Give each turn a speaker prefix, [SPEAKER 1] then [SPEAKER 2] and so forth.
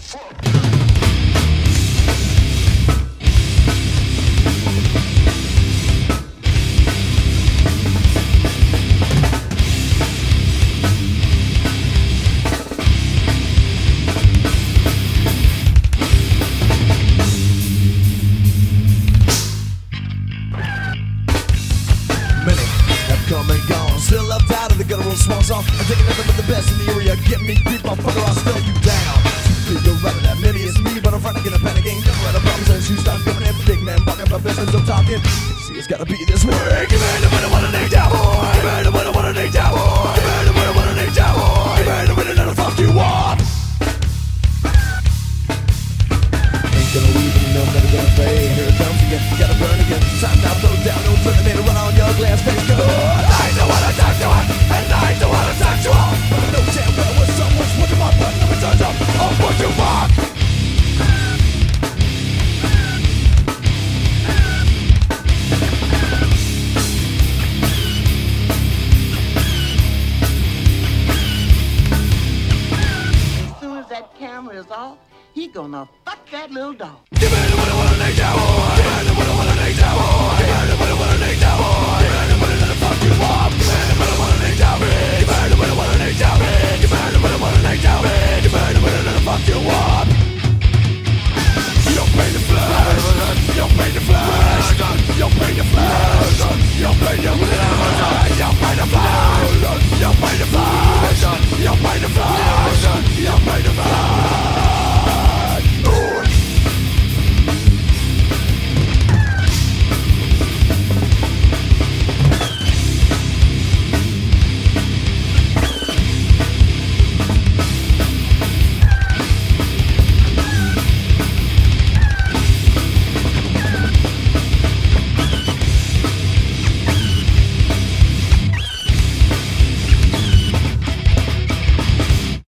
[SPEAKER 1] Come and gone, still left out of the good old small song. I'm taking nothing but the best in the area. Get me, creep, motherfucker, I'll slow you down. You're running that, maybe it's me, but I'm front again, panicking. Never had a problem since you start giving it. Big man, walking about business, I'm talking. See, it's gotta be this way. Give me the winner, what a name down, boy. Give me the winner, what a name down, boy. Give me the winner, what a name down, boy. Give me the winner, that'll fuck you up. Ain't gonna leave it, no, never gonna fade. Here it comes again, gotta burn again. Time now, throw down, no turning, made a run on your glass face. Go. I know what I talk to her, and I know how to talk to her. But I know damn well what's up, what's with my butt, never turns up. I'll put you back.
[SPEAKER 2] As soon as that camera is off, he gonna fuck that little dog.
[SPEAKER 1] Give me the winner, what a name down, boy. Give me the winner, what a name down, boy. Give me the winner, what a name down, boy. Give me the winner, that'll fuck you up. Give me the winner, what a name down.